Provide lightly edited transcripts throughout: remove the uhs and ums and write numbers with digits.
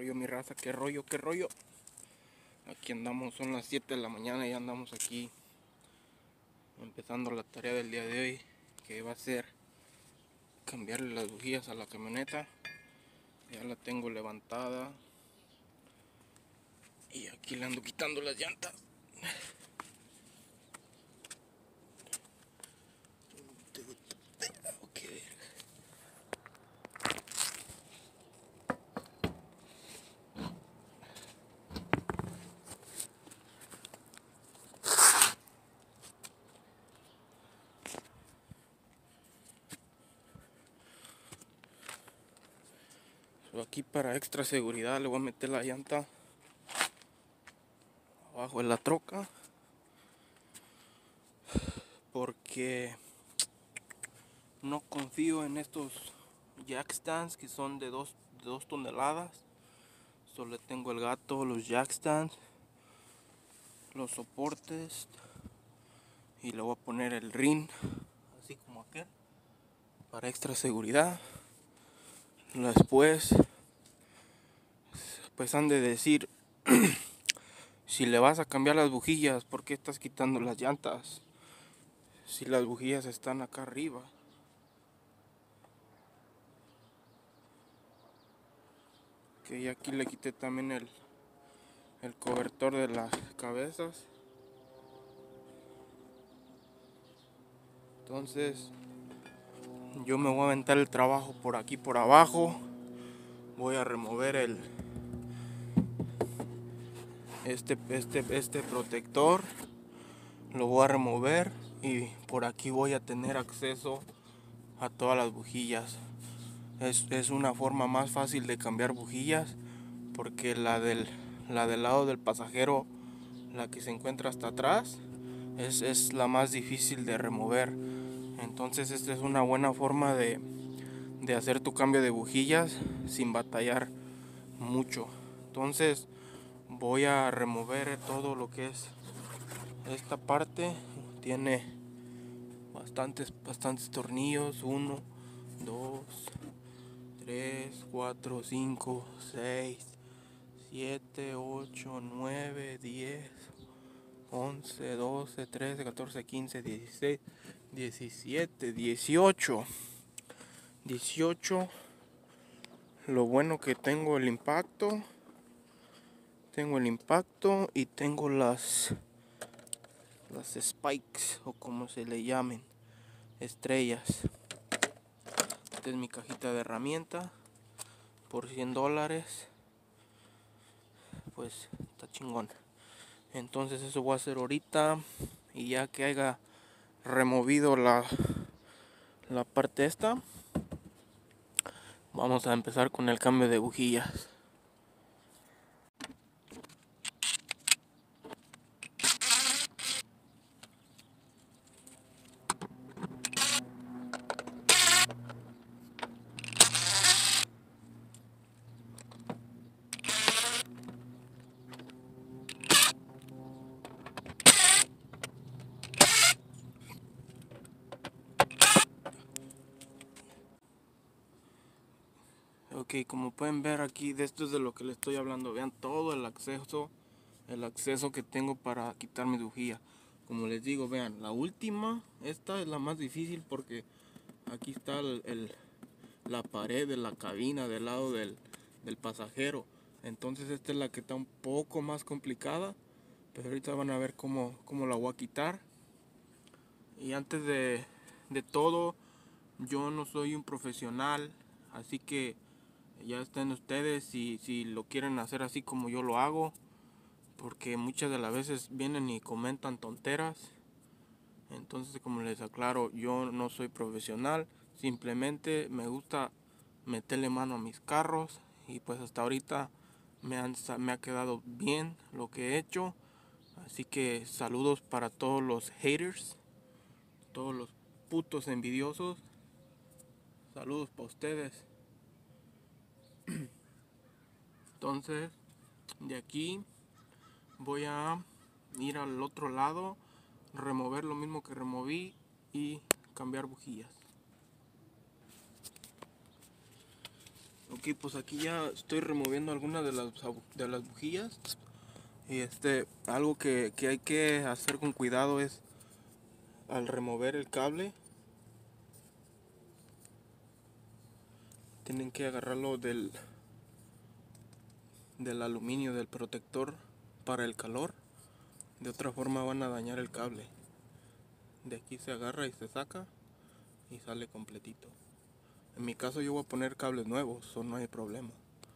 rollo, mi raza? ¿Qué rollo? ¿Qué rollo? Aquí andamos, son las 7 de la mañana y andamos aquí empezando la tarea del día de hoy, que va a ser cambiarle las bujías a la camioneta. Ya la tengo levantada y aquí le ando quitando las llantas. Aquí para extra seguridad le voy a meter la llanta abajo de la troca, porque no confío en estos jack stands que son de 2 toneladas. Solo tengo el gato, los jack stands, los soportes, y le voy a poner el rin así como aquel para extra seguridad. Después pues han de decir si le vas a cambiar las bujillas, ¿por qué estás quitando las llantas? Si las bujías están acá arriba. Que aquí le quité también el cobertor de las cabezas. Entonces yo me voy a aventar el trabajo por aquí por abajo. Voy a remover este protector. Lo voy a remover y por aquí voy a tener acceso a todas las bujillas. Es una forma más fácil de cambiar bujillas, porque la del lado del pasajero, la que se encuentra hasta atrás, es la más difícil de remover. Entonces esta es una buena forma de hacer tu cambio de bujillas sin batallar mucho. Entonces voy a remover todo lo que es esta parte. Tiene bastantes tornillos: 1, 2, 3, 4, 5, 6, 7, 8, 9, 10, 11, 12, 13, 14, 15, 16, 17, 18. Lo bueno que tengo el impacto. Y tengo las spikes, o como se le llamen, estrellas. Esta es mi cajita de herramienta por $100. Pues está chingón. Entonces eso voy a hacer ahorita, y ya que haya removido la parte esta, vamos a empezar con el cambio de bujillas. Ok, como pueden ver aquí, de esto es de lo que les estoy hablando. Vean todo el acceso que tengo para quitar mi bujía. Como les digo, vean, la última, esta es la más difícil, porque aquí está la pared de la cabina del lado del pasajero. Entonces esta es la que está un poco más complicada, pero ahorita van a ver cómo la voy a quitar. Y antes de todo, yo no soy un profesional, así que ya estén ustedes si lo quieren hacer así como yo lo hago, porque muchas de las veces vienen y comentan tonteras. Entonces, como les aclaro, yo no soy profesional, simplemente me gusta meterle mano a mis carros, y pues hasta ahorita me ha quedado bien lo que he hecho. Así que saludos para todos los haters, todos los putos envidiosos. Saludos para ustedes. Entonces, de aquí voy a ir al otro lado, remover lo mismo que removí y cambiar bujillas. Ok, Ok, pues aquí ya estoy removiendo algunas de las bujías. Y algo que hay que hacer con cuidado es al remover el cable, tienen que agarrarlo del aluminio del protector para el calor. De otra forma van a dañar el cable. De aquí se agarra y se saca y sale completito. En mi caso yo voy a poner cables nuevos, eso no hay problema.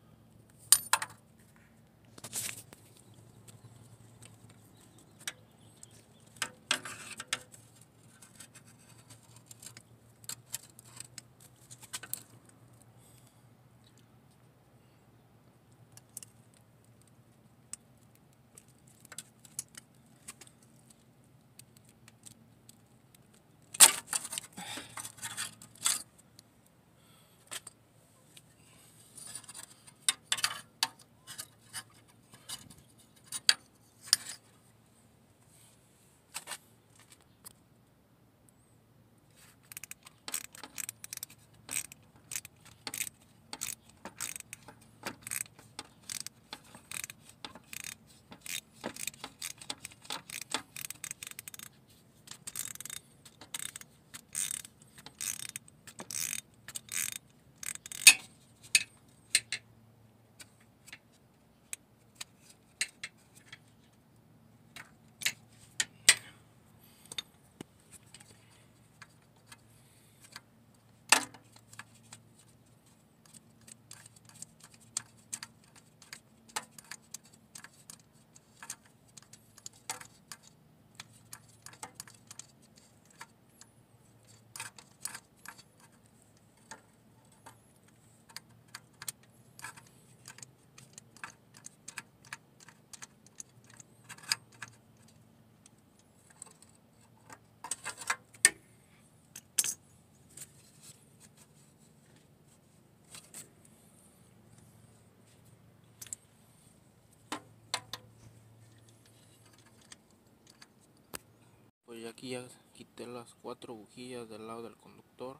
Pues ya aquí ya quité las 4 bujías del lado del conductor.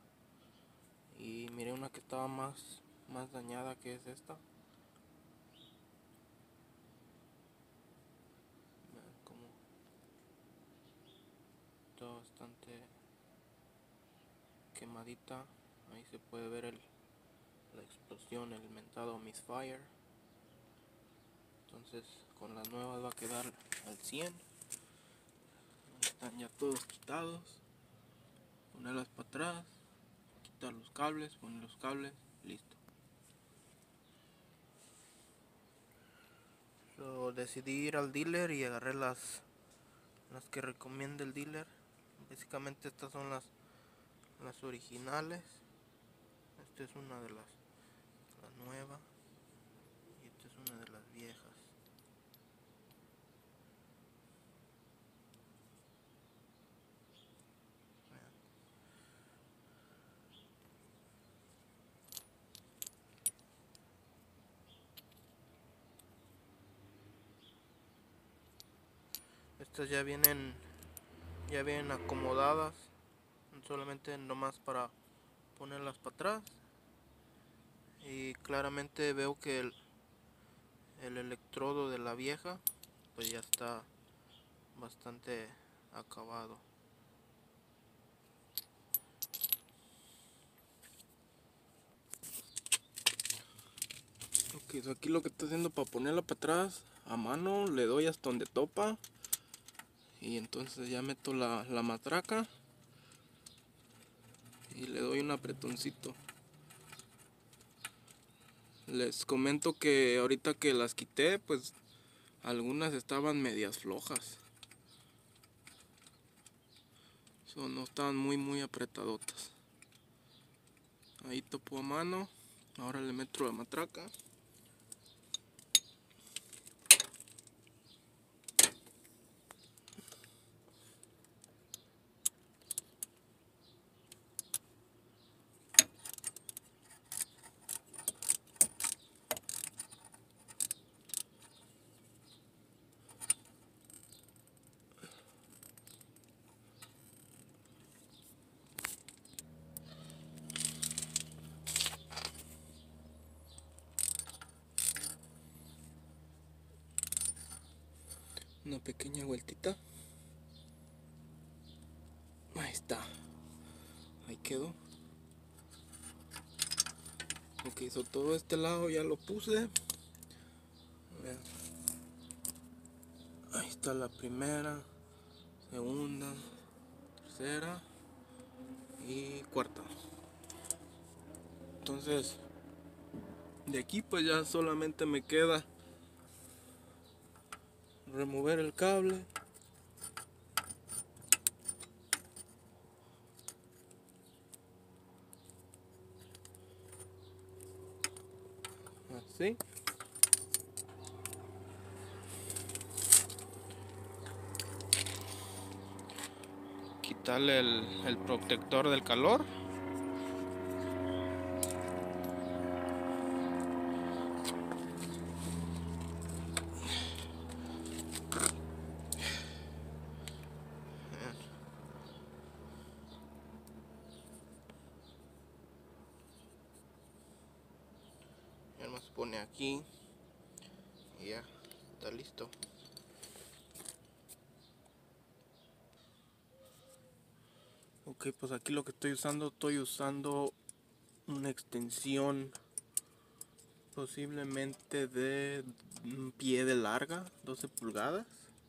Y miré una que estaba más dañada, que es esta. Vean cómo está bastante quemadita. Ahí se puede ver la explosión, el mentado misfire. Entonces con las nuevas va a quedar al 100. Están ya todos quitados. Ponerlas para atrás, quitar los cables, poner los cables, listo. Decidí ir al dealer y agarré las que recomienda el dealer. Básicamente estas son las originales. Esta es una de la nueva y esta es una de las viejas. Estas ya vienen acomodadas, solamente nomás para ponerlas para atrás. Y claramente veo que el electrodo de la vieja pues ya está bastante acabado. Ok, so aquí lo que estoy haciendo para ponerla para atrás, a mano le doy hasta donde topa. Y entonces ya meto la matraca y le doy un apretoncito. Les comento que ahorita que las quité, pues algunas estaban medias flojas. No estaban muy apretadotas. Ahí topo a mano. Ahora le meto la matraca. una pequeña vueltita. Ahí está, ahí quedó. Ok, hizo todo este lado, ya lo puse. Vean. Ahí está la primera, segunda, tercera y cuarta. Entonces de aquí pues ya solamente me queda remover el cable. Así. Quitarle el protector del calor. Ya nos pone aquí y ya está listo. Ok, pues aquí lo que estoy usando una extensión posiblemente de un pie de larga, 12 pulgadas.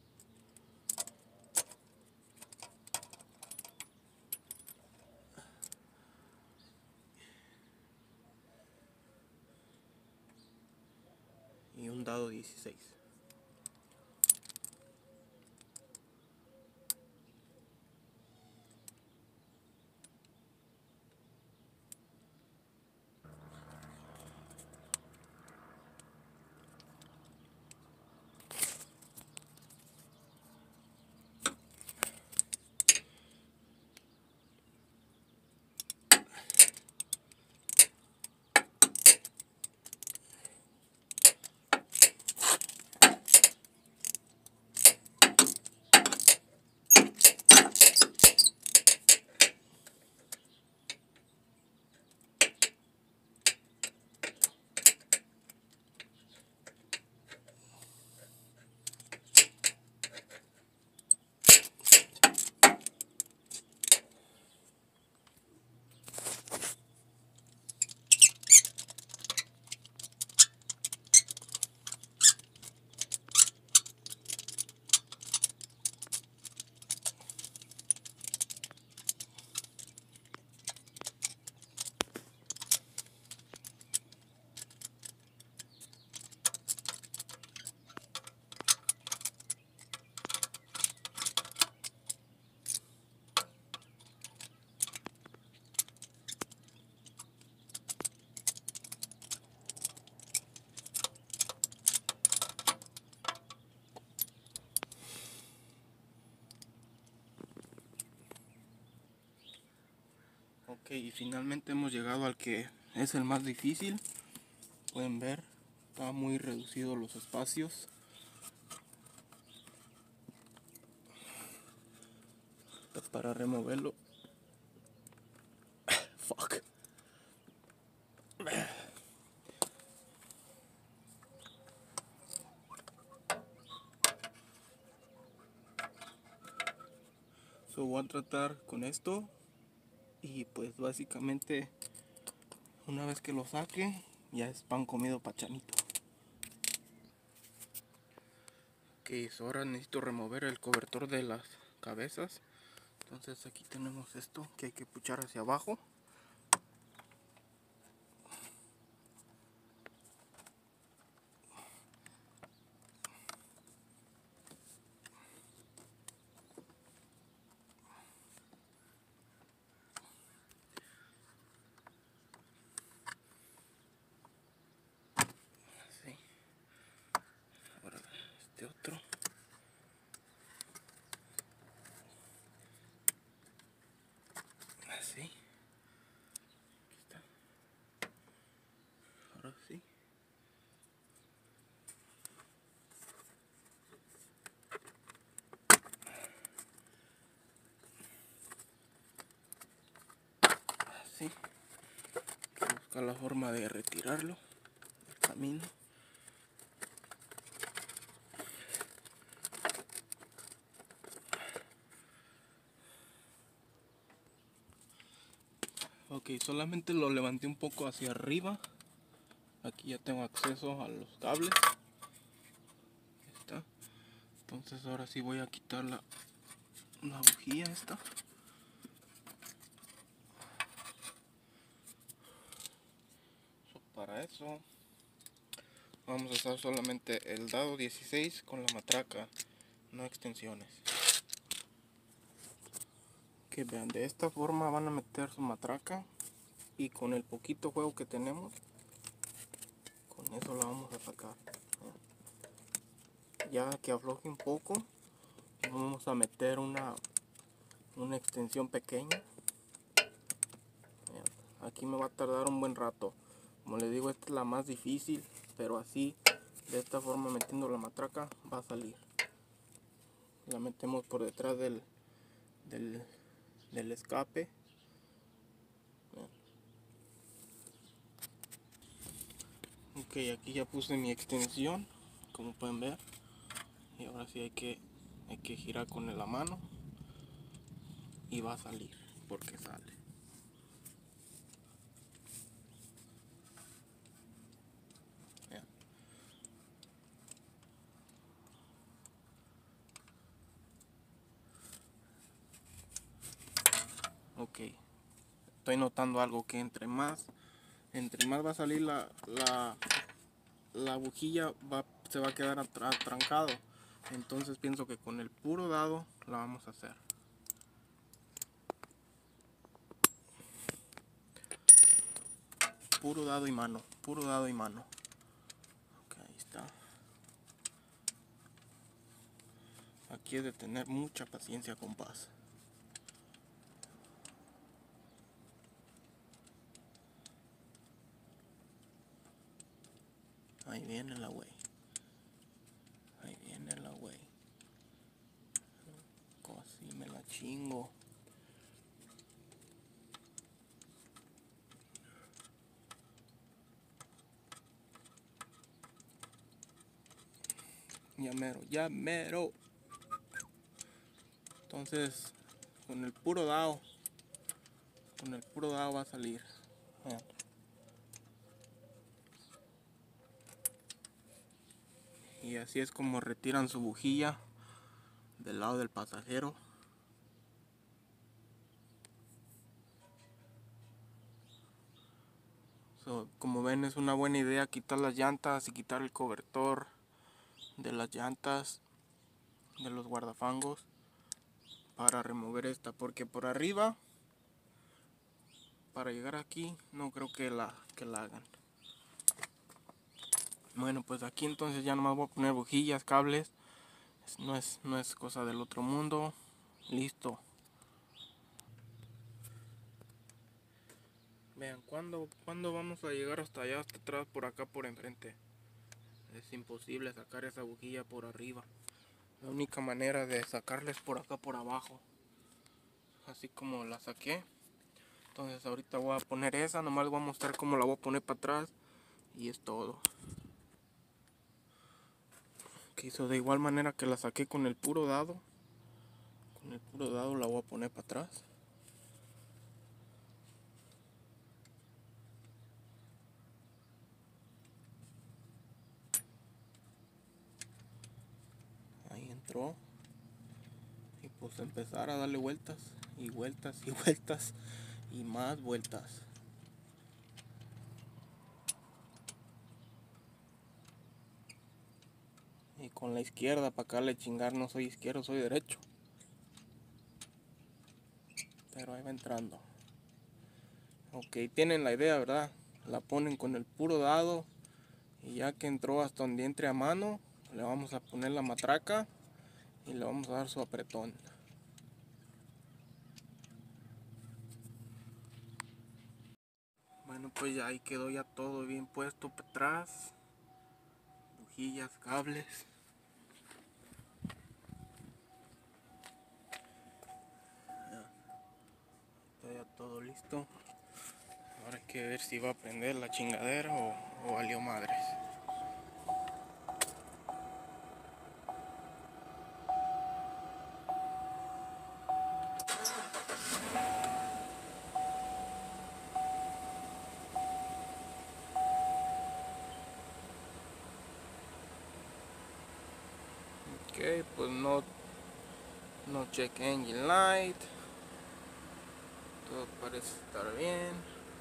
Y un dado 16. Ok, y finalmente hemos llegado al que es el más difícil. Pueden ver, está muy reducido los espacios. Para removerlo. Fuck. So voy a tratar con esto. Y pues básicamente una vez que lo saque ya es pan comido pachanito. Ok, so ahora necesito remover el cobertor de las cabezas. Entonces aquí tenemos esto que hay que puchar hacia abajo. Así. Ahora este otro. Así. Aquí está. Ahora sí. Así. Hay que buscar la forma de retirarlo del camino. Ok, solamente lo levanté un poco hacia arriba. Aquí ya tengo acceso a los cables. Ahí está. Entonces ahora sí voy a quitar la bujía esta. Para eso vamos a usar solamente el dado 16 con la matraca, no extensiones. Que vean, de esta forma van a meter su matraca y con el poquito juego que tenemos, con eso la vamos a sacar. Ya que afloje un poco, vamos a meter una extensión pequeña. Aquí me va a tardar un buen rato. Como les digo, esta es la más difícil, pero así, de esta forma, metiendo la matraca, va a salir. La metemos por detrás del escape. Ok, aquí ya puse mi extensión, como pueden ver. Y ahora sí hay que girar con la mano. Y va a salir, porque sale. Vean. Ok, estoy notando algo, que entre más va a salir la bujía, se va a quedar atrancado. Entonces pienso que con el puro dado la vamos a hacer. Puro dado y mano, puro dado y mano. Ok, ahí está. Aquí es de tener mucha paciencia, compás. Ahí viene la güey. Ahí viene la güey. Así me la chingo. Ya mero, ya mero. Entonces, con el puro dado va a salir. Vean. Y así es como retiran su bujía del lado del pasajero. Como ven, es una buena idea quitar las llantas y quitar el cobertor de las llantas, de los guardafangos, para remover esta, porque por arriba, para llegar aquí, no creo que la hagan. Bueno, pues aquí entonces ya nomás voy a poner bujillas, cables. No es cosa del otro mundo. Listo. Vean, ¿cuándo vamos a llegar hasta allá, hasta atrás, por acá, por enfrente? Es imposible sacar esa bujilla por arriba. La única manera de sacarla es por acá, por abajo. Así como la saqué. Entonces ahorita voy a poner esa, nomás les voy a mostrar cómo la voy a poner para atrás. Y es todo. Que hizo de igual manera que la saqué con el puro dado. Con el puro dado la voy a poner para atrás. Ahí entró. Y pues empezar a darle vueltas. Y vueltas y vueltas. Y más vueltas. Y con la izquierda para acá le chingar, no soy izquierdo, soy derecho. Pero ahí va entrando. Ok, tienen la idea, ¿verdad? La ponen con el puro dado. Y ya que entró hasta donde entre a mano, le vamos a poner la matraca. Y le vamos a dar su apretón. Bueno, pues ya ahí quedó ya todo bien puesto para atrás. Bujillas, cables. Está ya todo listo. Ahora hay que ver si va a prender la chingadera o valió madres. Ok, pues no check engine light. Todo parece estar bien.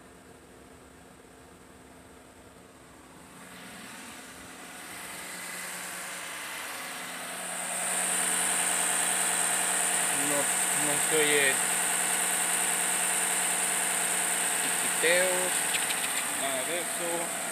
No se oye tiquiteos, nada de eso.